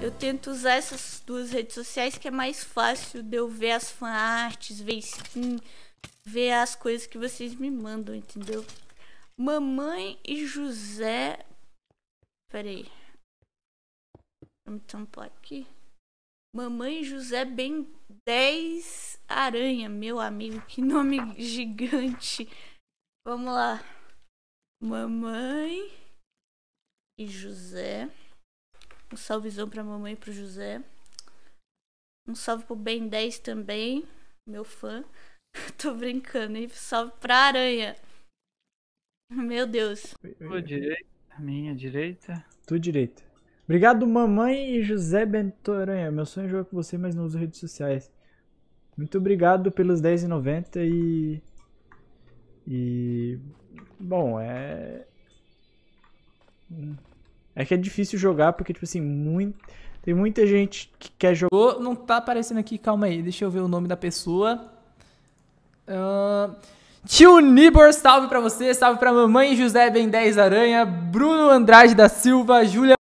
Eu tento usar essas duas redes sociais que é mais fácil de eu ver as fanarts, ver skin, ver as coisas que vocês me mandam, entendeu? Mamãe e José... Pera aí. Vou me tampar aqui. Mamãe e José Ben 10 Aranha, meu amigo. Que nome gigante. Vamos lá. Mamãe e José. Um salvezão pra mamãe e pro José. Um salve pro Ben 10 também. Meu fã. Tô brincando, hein? Salve pra Aranha. Meu Deus. Tua direita, minha direita. Tua direita. Obrigado, mamãe e José Bento Aranha. Meu sonho é jogar com você, mas não uso redes sociais. Muito obrigado pelos R$10,90 e... Bom, é que é difícil jogar porque, tipo assim, tem muita gente que quer jogar. Não tá aparecendo aqui, calma aí, deixa eu ver o nome da pessoa. Tio Nibor, salve pra você, salve pra mamãe José Ben 10 Aranha, Bruno Andrade da Silva, Júlia